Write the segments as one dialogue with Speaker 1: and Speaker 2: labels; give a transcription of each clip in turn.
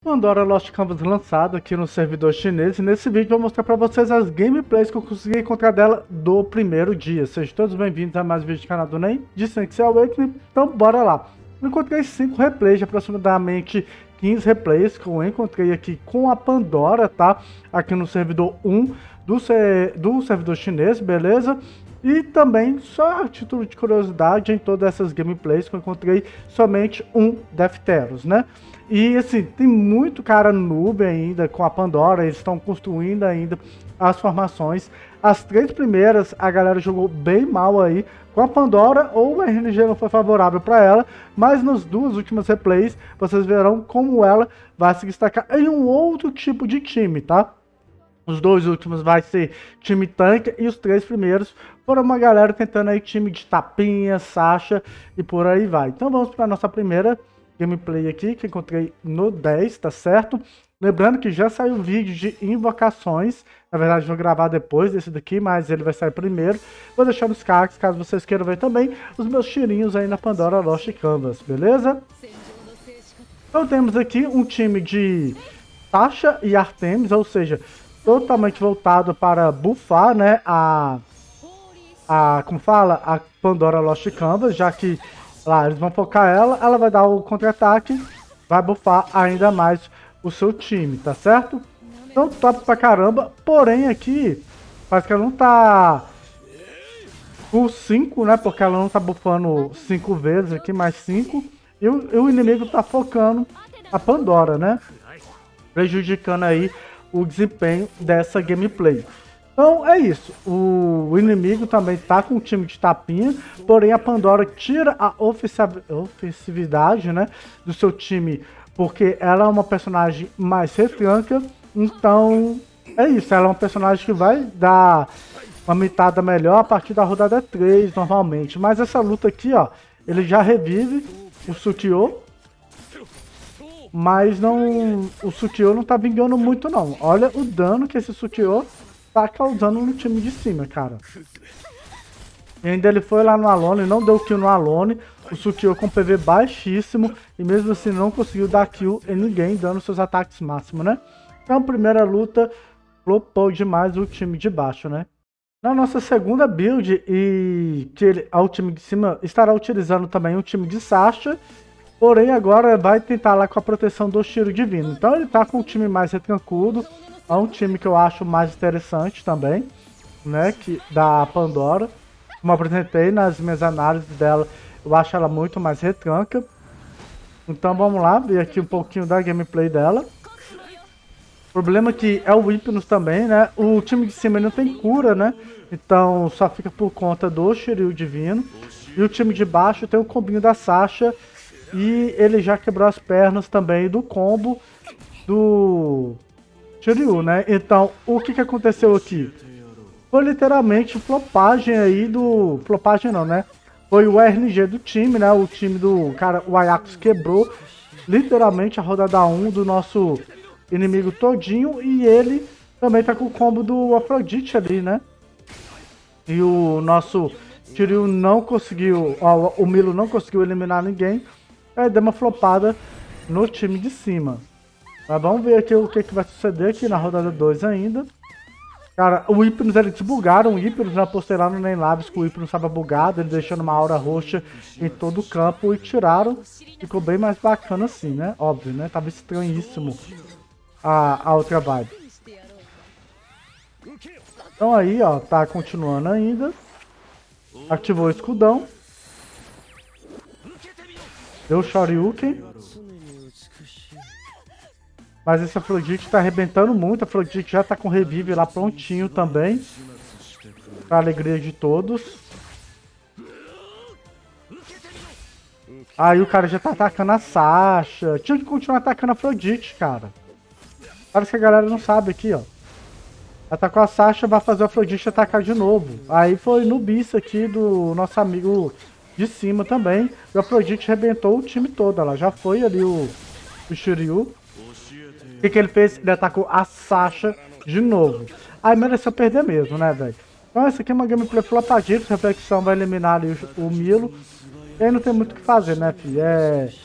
Speaker 1: Pandora Lost Canvas lançado aqui no servidor chinês, e nesse vídeo eu vou mostrar para vocês as gameplays que eu consegui encontrar dela do primeiro dia. Sejam todos bem-vindos a mais um vídeo do canal do NEM, de Sanctuary Awakening. Então bora lá. Eu encontrei 5 replays, de aproximadamente 15 replays que eu encontrei aqui com a Pandora, tá? Aqui no servidor 1 do servidor chinês, beleza? E também, só a título de curiosidade, em todas essas gameplays que eu encontrei somente um Defteros, né? E assim, tem muito cara noob ainda com a Pandora, eles estão construindo ainda as formações. As 3 primeiras a galera jogou bem mal aí com a Pandora, ou o RNG não foi favorável para ela, mas nas 2 últimas replays vocês verão como ela vai se destacar em um outro tipo de time, tá? Os 2 últimos vai ser time tanque e os 3 primeiros foram uma galera tentando aí time de tapinha, Sasha e por aí vai. Então vamos para a nossa primeira gameplay aqui, que encontrei no 10, tá certo? Lembrando que já saiu vídeo de invocações, na verdade vou gravar depois desse daqui, mas ele vai sair primeiro. Vou deixar nos cards, caso vocês queiram ver também, os meus tirinhos aí na Pandora Lost Canvas, beleza? Então temos aqui um time de Sasha e Artemis, ou seja, totalmente voltado para buffar, né, como fala, a Pandora Lost Canvas, já que lá eles vão focar ela vai dar o contra-ataque, vai buffar ainda mais o seu time, tá certo? Então top pra caramba, porém aqui parece que ela não tá por 5, né, porque ela não tá buffando 5 vezes aqui, mais 5, e o inimigo tá focando a Pandora, né, prejudicando aí o desempenho dessa gameplay. Então é isso, o inimigo também tá com um time de tapinha, porém a Pandora tira a ofensividade, né, do seu time, porque ela é uma personagem mais retranca. Então é isso, ela é uma personagem que vai dar uma mitada melhor a partir da rodada 3 normalmente, mas essa luta aqui, ó, ele já revive o Sutiô, mas não, o Sutiô não tá vingando muito não. Olha o dano que esse Sutiô tá causando no time de cima, cara. E ainda ele foi lá no Alone e não deu kill no Alone. O Sutiô com PV baixíssimo e mesmo assim não conseguiu dar kill em ninguém, dando seus ataques máximos, né? Então, primeira luta, flopou demais o time de baixo, né? Na nossa segunda build, e que o time de cima estará utilizando também o time de Sasha, porém agora vai tentar lá com a proteção do Tiro Divino. Então ele tá com o time mais retrancudo. É um time que eu acho mais interessante também, né, que da Pandora. Como eu apresentei nas minhas análises dela, eu acho ela muito mais retranca. Então vamos lá, ver aqui um pouquinho da gameplay dela. O problema é que é o Hypnos também, né, o time de cima não tem cura, né, então só fica por conta do Shiryu Divino. E o time de baixo tem o combinho da Sasha, e ele já quebrou as pernas também do combo do Shiryu, né? Então, o que aconteceu aqui? Foi literalmente flopagem aí do... Flopagem não, né? Foi o RNG do time, né? O time do cara, o Ayax quebrou literalmente a rodada 1 do nosso inimigo todinho. E ele também tá com o combo do Afrodite ali, né? E o nosso Shiryu não conseguiu... o Milo não conseguiu eliminar ninguém. Aí deu uma flopada no time de cima. Mas vamos ver aqui o que vai suceder aqui na rodada 2 ainda. Cara, o Hypnos, eles bugaram o Hypnos, né? Postei lá no NEM Labs que o Hypnos estava bugado, ele deixando uma aura roxa em todo o campo e tiraram. Ficou bem mais bacana assim, né? Óbvio, né? Tava estranhíssimo a outra vibe. Então aí, ó, tá continuando ainda. Ativou o escudão. Deu o Shoryuken. Mas esse Afrodite tá arrebentando muito. A Afrodite já tá com revive lá prontinho também. Pra alegria de todos. Aí o cara já tá atacando a Sasha. Tinha que continuar atacando a Afrodite, cara. Parece que a galera não sabe aqui, ó. Atacou a Sasha, vai fazer o Afrodite atacar de novo. Aí foi no bis aqui do nosso amigo de cima também. E o Afrodite arrebentou o time todo. Ela já foi ali o Shiryu. O que ele fez? Ele atacou a Sasha de novo. Aí mereceu perder mesmo, né, velho? Então essa aqui é uma gameplay flopadinha. Reflexão vai eliminar ali o Milo. E aí não tem muito o que fazer, né, filho?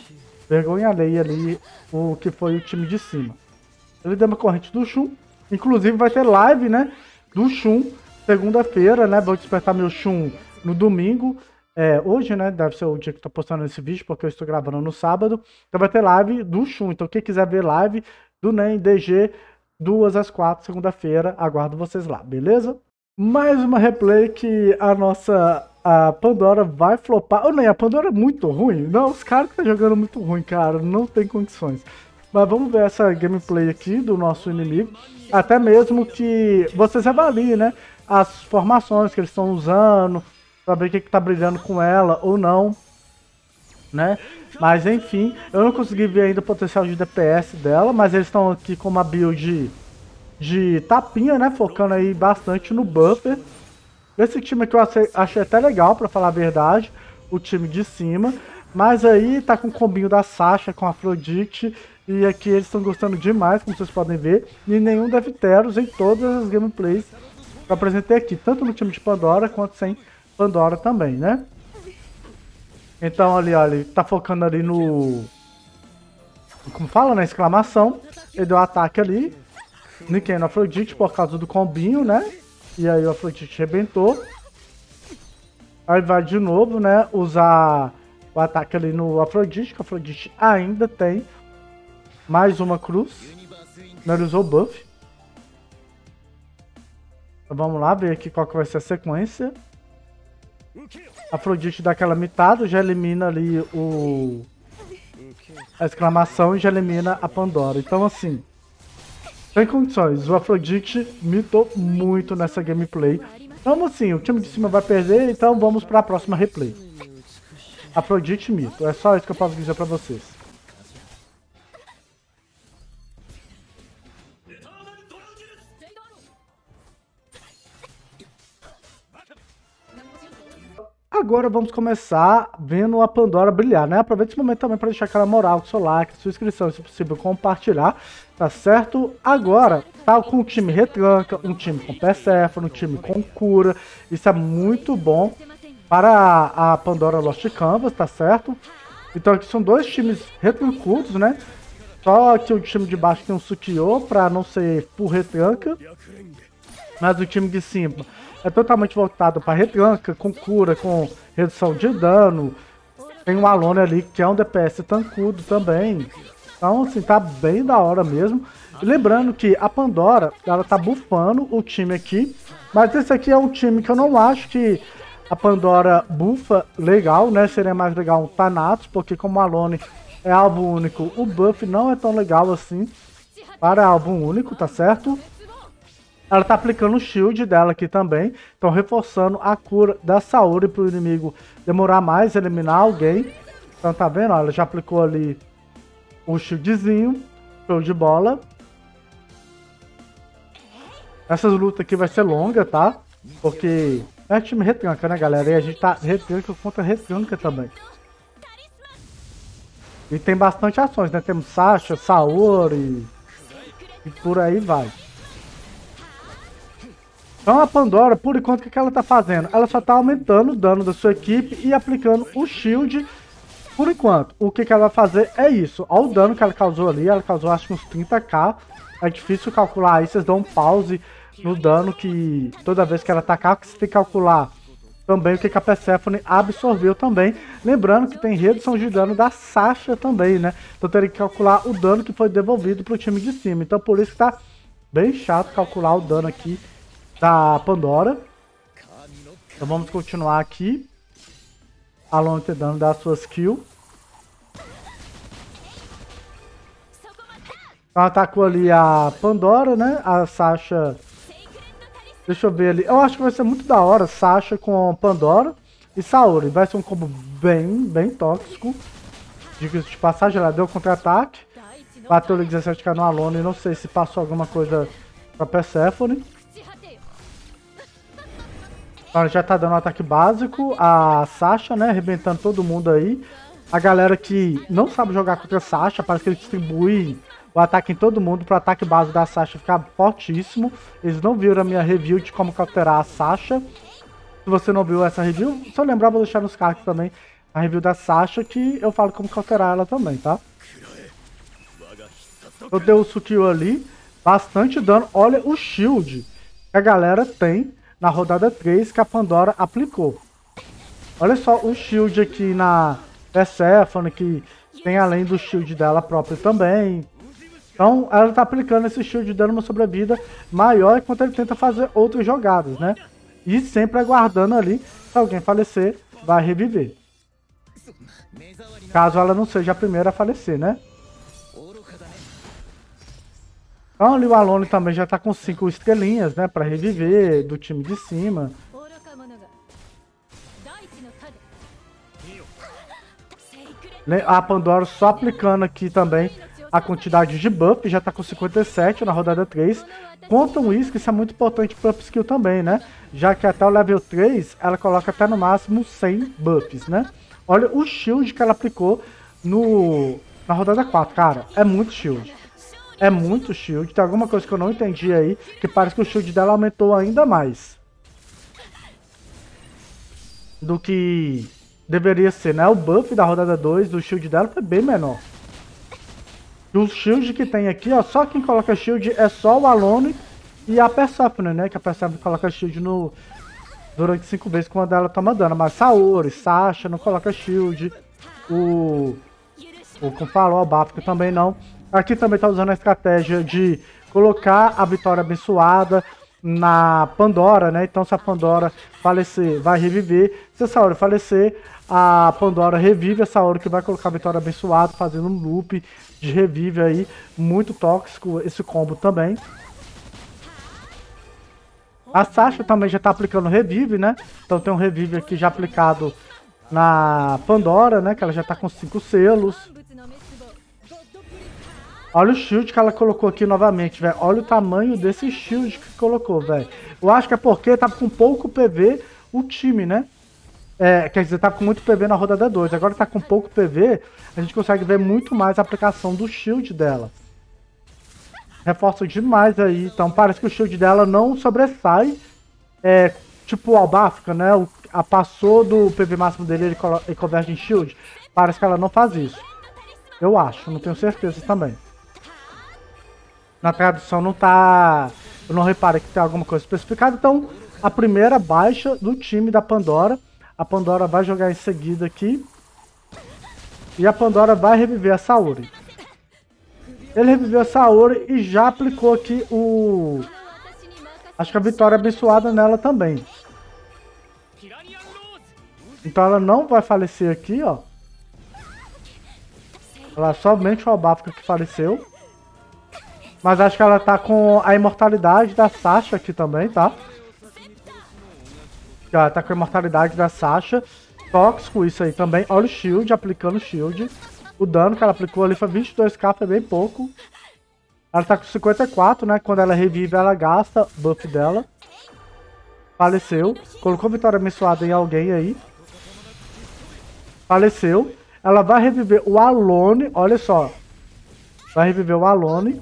Speaker 1: vergonha alheia ali o que foi o time de cima. Ele deu uma corrente do Shun. Inclusive vai ter live, né, do Shun segunda-feira, né? Vou despertar meu Shun no domingo. Hoje, né? Deve ser o dia que eu tô postando esse vídeo, porque eu estou gravando no sábado. Então vai ter live do Shun. Então quem quiser ver live do NEM DG 2 às 4, segunda-feira, aguardo vocês lá, beleza? Mais uma replay que a Pandora vai flopar. Oh, nem, a Pandora é muito ruim. Não, os caras que estão jogando muito ruim, cara. Não tem condições. Mas vamos ver essa gameplay aqui do nosso inimigo. Até mesmo que vocês avaliem, né? As formações que eles estão usando. Pra ver o que tá brilhando com ela ou não. Né? Mas enfim, eu não consegui ver ainda o potencial de DPS dela. Mas eles estão aqui com uma build de tapinha, né? Focando aí bastante no buffer. Esse time aqui eu achei até legal, pra falar a verdade. O time de cima. Mas aí tá com o combinho da Sasha com a Afrodite. E aqui eles estão gostando demais, como vocês podem ver. E nenhum Defteros em todas as gameplays que eu apresentei aqui. Tanto no time de Pandora, quanto sem Pandora também, né? Então ali, olha, ele tá focando ali no... Como fala, na exclamação. Ele deu um ataque ali. Niquei no Afrodite por causa do combinho, né? E aí o Afrodite arrebentou. Aí vai de novo, né? Usar o ataque ali no Afrodite, que o Afrodite ainda tem mais uma cruz. Ele usou o buff. Então vamos lá ver aqui qual que vai ser a sequência. Afrodite dá aquela mitada, já elimina ali a exclamação e já elimina a Pandora. Então assim, sem condições. O Afrodite mitou muito nessa gameplay. Então assim, o time de cima vai perder, então vamos para a próxima replay. Afrodite mito. É só isso que eu posso dizer para vocês. Agora vamos começar vendo a Pandora brilhar, né? Aproveita esse momento também para deixar aquela moral com seu like, sua inscrição, se possível compartilhar, tá certo? Agora, tá com um time retranca, um time com Persephone, um time com cura. Isso é muito bom para a Pandora Lost Canvas, tá certo? Então aqui são dois times retrancudos, né? Só que o time de baixo tem um Sukiô para não ser full retranca. Mas o time de cima é totalmente voltado para retranca, com cura, com redução de dano. Tem um Alone ali que é um DPS tancudo também. Então, assim, tá bem da hora mesmo. E lembrando que a Pandora, ela tá buffando o time aqui. Mas esse aqui é um time que eu não acho que a Pandora buffa legal, né? Seria mais legal um Thanatos, porque como o Alone é alvo único, o buff não é tão legal assim para alvo único, tá certo? Ela tá aplicando o shield dela aqui também. Então reforçando a cura da Saori pro inimigo demorar mais a eliminar alguém. Então tá vendo? Ela já aplicou ali o shieldzinho. Show de bola. Essas lutas aqui vai ser longa, tá? Porque é time retranca, né, galera? E a gente tá retranca contra retranca também. E tem bastante ações, né? Temos Sasha, Saori e por aí vai. Então a Pandora, por enquanto, o que ela tá fazendo? Ela só tá aumentando o dano da sua equipe e aplicando o shield por enquanto. O que ela vai fazer é isso. Olha o dano que ela causou ali, ela causou acho que uns 30k. É difícil calcular aí, vocês dão um pause no dano que toda vez que ela atacar, você tem que calcular também o que a Persephone absorveu também. Lembrando que tem redução de dano da Sasha também, né? Então teria que calcular o dano que foi devolvido pro time de cima. Então por isso que tá bem chato calcular o dano aqui da Pandora. Então vamos continuar aqui. Alone tentando dar suas kills. Então atacou ali a Pandora, né? A Sasha. Deixa eu ver ali. Eu acho que vai ser muito da hora Sasha com Pandora e Saori. Vai ser um combo bem tóxico. Diga-se de passagem, ela deu contra-ataque. Bateu ali 17k no Alone. Não sei se passou alguma coisa pra Persephone. Ela já tá dando um ataque básico. A Sasha, né? Arrebentando todo mundo aí. A galera que não sabe jogar contra a Sasha, parece que ele distribui o ataque em todo mundo para o ataque base da Sasha ficar fortíssimo. Eles não viram a minha review de como capturar a Sasha. Se você não viu essa review, se eu lembrar, vou deixar nos cards também a review da Sasha, que eu falo como cauterar ela também, tá? Eu dei o Sukio ali, bastante dano. Olha o shield que a galera tem na rodada 3 que a Pandora aplicou. Olha só o shield aqui na Persephone, que tem além do shield dela própria também. Então ela tá aplicando esse shield dando uma sobrevida maior enquanto ele tenta fazer outras jogadas, né? E sempre aguardando ali, se alguém falecer, vai reviver. Caso ela não seja a primeira a falecer, né? Então ali o Alone também já tá com 5 estrelinhas, né? Pra reviver do time de cima. A Pandora só aplicando aqui também a quantidade de buff, já tá com 57 na rodada 3. Quantum isso, que isso é muito importante para up skill também, né? Já que até o level 3, ela coloca até no máximo 100 buffs, né? Olha o shield que ela aplicou na rodada 4, cara. É muito shield. É muito shield. Tem alguma coisa que eu não entendi aí, que parece que o shield dela aumentou ainda mais do que deveria ser, né? O buff da rodada 2 do shield dela foi bem menor. E o shield que tem aqui, ó, só quem coloca shield é só o Alone e a Persephone, né? Que a Persephone coloca shield durante 5 vezes quando ela toma dano. Mas Saori, Sasha não coloca shield. Como falou, o Bafka também não. Aqui também tá usando a estratégia de colocar a Vitória Abençoada na Pandora, né? Então se a Pandora falecer, vai reviver. Se a Saori falecer, a Pandora revive a Saori, que vai colocar a Vitória Abençoada, fazendo um loop de revive aí. Muito tóxico esse combo também. A Sasha também já tá aplicando revive, né? Então tem um revive aqui já aplicado na Pandora, né? Que ela já tá com 5 selos. Olha o shield que ela colocou aqui novamente, velho. Olha o tamanho desse shield que colocou, velho. Eu acho que é porque tava com pouco PV o time, né? Quer dizer, tava com muito PV na rodada 2. Agora tá com pouco PV, a gente consegue ver muito mais a aplicação do shield dela. Reforça demais aí. Então parece que o shield dela não sobressai. Tipo o Albafka, né? Passou do PV máximo dele, ele converte em shield. Parece que ela não faz isso. Eu acho, não tenho certeza também. Na tradução não tá... Eu não reparei que tem alguma coisa especificada. Então, a primeira baixa do time da Pandora. A Pandora vai jogar em seguida aqui. E a Pandora vai reviver a Saori. Ele reviveu a Saori e já aplicou aqui o... Acho que a Vitória Abençoada nela também. Então ela não vai falecer aqui, ó. Ela somente o Albafka que faleceu. Mas acho que ela tá com a imortalidade da Sasha aqui também, tá? Ela tá com a imortalidade da Sasha. Tóxico isso aí também. Olha o shield, aplicando o shield. O dano que ela aplicou ali foi 22k, foi bem pouco. Ela tá com 54, né? Quando ela revive, ela gasta o buff dela. Faleceu. Colocou Vitória Abençoada em alguém aí. Faleceu. Ela vai reviver o Alone. Olha só. Vai reviver o Alone.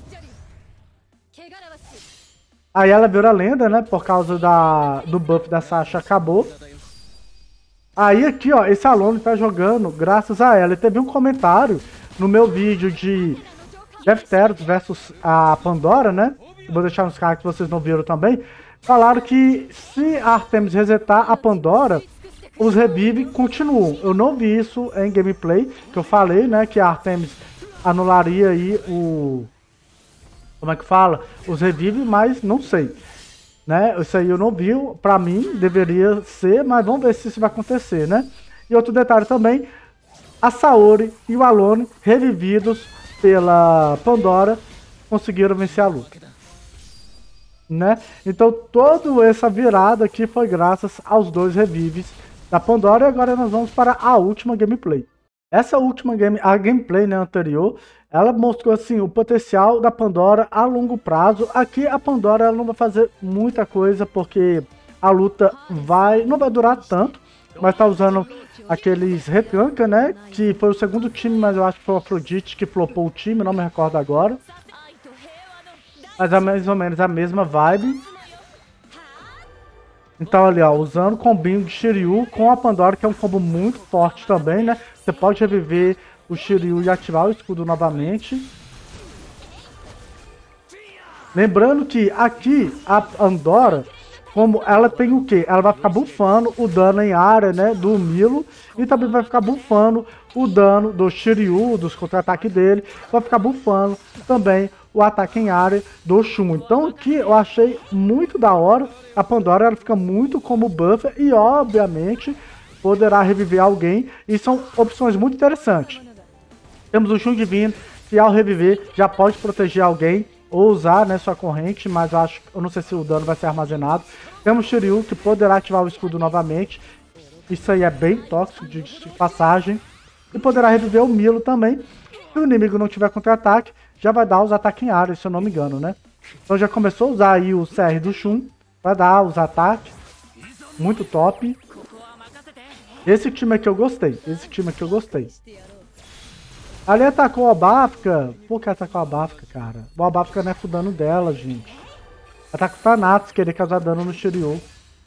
Speaker 1: Aí ela virou a lenda, né? Por causa do buff da Sasha acabou. Aí aqui, ó, esse Alone tá jogando graças a ela. E teve um comentário no meu vídeo de Defteros versus a Pandora, né? Eu vou deixar nos cards que vocês não viram também. Falaram que se a Artemis resetar a Pandora, os revive continuam. Eu não vi isso em gameplay, que eu falei, né? Que a Artemis anularia aí o... Como é que fala? Os revive, mas não sei. Né? Isso aí eu não vi, pra mim deveria ser, mas vamos ver se isso vai acontecer, né? E outro detalhe também, a Saori e o Alone, revividos pela Pandora, conseguiram vencer a luta. Né? Então toda essa virada aqui foi graças aos dois revives da Pandora. E agora nós vamos para a última gameplay. Essa última gameplay, né, anterior, ela mostrou assim o potencial da Pandora a longo prazo. Aqui a Pandora ela não vai fazer muita coisa porque a luta não vai durar tanto, mas tá usando aqueles retranca, né, que foi o segundo time, mas eu acho que foi o Afrodite que flopou o time, não me recordo agora. Mas é mais ou menos a mesma vibe. Então ali, ó, usando o combinho de Shiryu com a Pandora, que é um combo muito forte também, né? Você pode reviver o Shiryu e ativar o escudo novamente. Lembrando que aqui a Pandora, como ela tem o quê? Ela vai ficar buffando o dano em área, né, do Milo, e também vai ficar buffando o dano do Shiryu, dos contra-ataques dele, vai ficar buffando também o ataque em área do Shun. Então aqui eu achei muito da hora. A Pandora ela fica muito como buffer e obviamente poderá reviver alguém, e são opções muito interessantes. Temos o Shun Divino, que ao reviver já pode proteger alguém ou usar, né, sua corrente, mas eu não sei se o dano vai ser armazenado. Temos o Shiryu, que poderá ativar o escudo novamente. Isso aí é bem tóxico de passagem. E poderá reviver o Milo também. Se o inimigo não tiver contra-ataque, já vai dar os ataques em área, se eu não me engano, né? Então já começou a usar aí o CR do Shun, vai dar os ataques. Muito top. Esse time aqui eu gostei, Ali atacou a Bafka. Por que atacou a Bafka, cara? A Bafka não é pro dano dela, gente. Ataca o Thanatos, querer causar dano no Shiryu.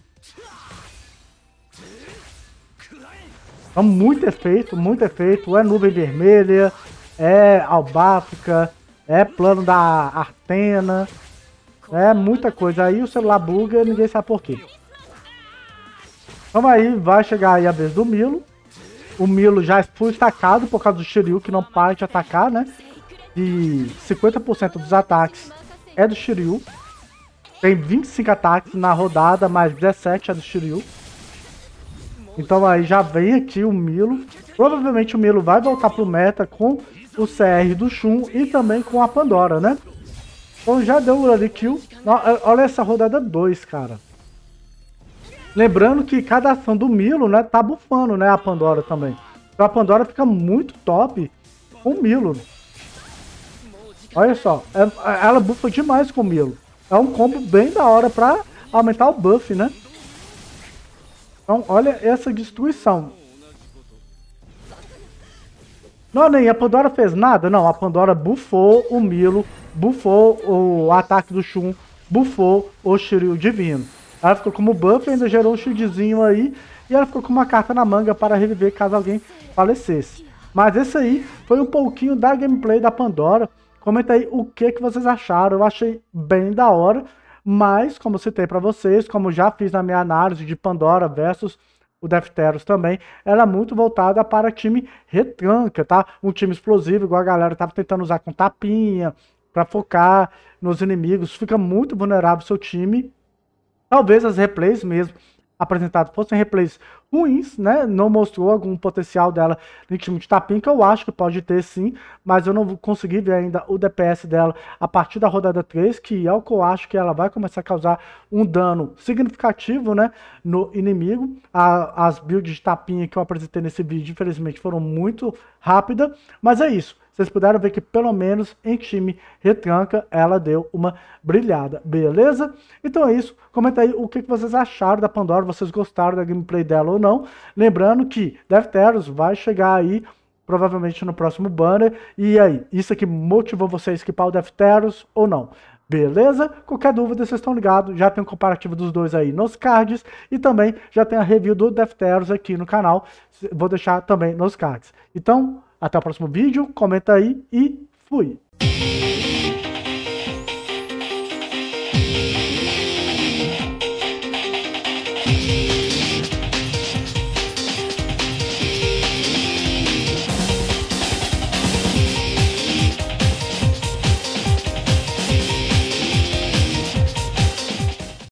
Speaker 1: Então, muito efeito. É nuvem vermelha, é Albáfica, é plano da Artena. É muita coisa. Aí o celular buga e ninguém sabe por quê. Então aí vai chegar aí a vez do Milo. O Milo já foi estacado por causa do Shiryu, que não para de atacar, né? E 50% dos ataques é do Shiryu. Tem 25 ataques na rodada, mais 17 é do Shiryu. Então aí já vem aqui o Milo. Provavelmente o Milo vai voltar pro meta com o CR do Shun e também com a Pandora, né? Então já deu o early kill. Olha essa rodada 2, cara. Lembrando que cada ação do Milo, né, tá bufando, né, a Pandora também. Então a Pandora fica muito top com o Milo. Olha só, ela bufa demais com o Milo. É um combo bem da hora pra aumentar o buff, né? Então olha essa destruição. Não, nem a Pandora fez nada. Não, a Pandora buffou o Milo, buffou o ataque do Shun, buffou o Shiryu Divino. Ela ficou como buff, ainda gerou um shieldzinho aí. E ela ficou com uma carta na manga para reviver caso alguém falecesse. Mas esse aí foi um pouquinho da gameplay da Pandora. Comenta aí o que vocês acharam. Eu achei bem da hora. Mas, como citei para vocês, como já fiz na minha análise de Pandora versus o Defteros também, ela é muito voltada para time retranca, tá? Um time explosivo, igual a galera tava tentando usar com tapinha, para focar nos inimigos. Fica muito vulnerável o seu time. Talvez as replays mesmo apresentadas fossem replays ruins, né? Não mostrou algum potencial dela no time de tapinha, que eu acho que pode ter sim, mas eu não consegui ver ainda o DPS dela a partir da rodada 3, que é o que eu acho que ela vai começar a causar um dano significativo, né, no inimigo. As builds de tapinha que eu apresentei nesse vídeo, infelizmente, foram muito rápidas, mas é isso. Vocês puderam ver que pelo menos em time retranca ela deu uma brilhada, beleza? Então é isso, comenta aí o que vocês acharam da Pandora, vocês gostaram da gameplay dela ou não. Lembrando que Defteros vai chegar aí provavelmente no próximo banner. E aí, isso aqui motivou vocês a esquipar o Defteros ou não? Beleza? Qualquer dúvida, vocês estão ligados, já tem um comparativo dos dois aí nos cards e também já tem a review do Defteros aqui no canal, vou deixar também nos cards. Então, até o próximo vídeo, comenta aí e fui!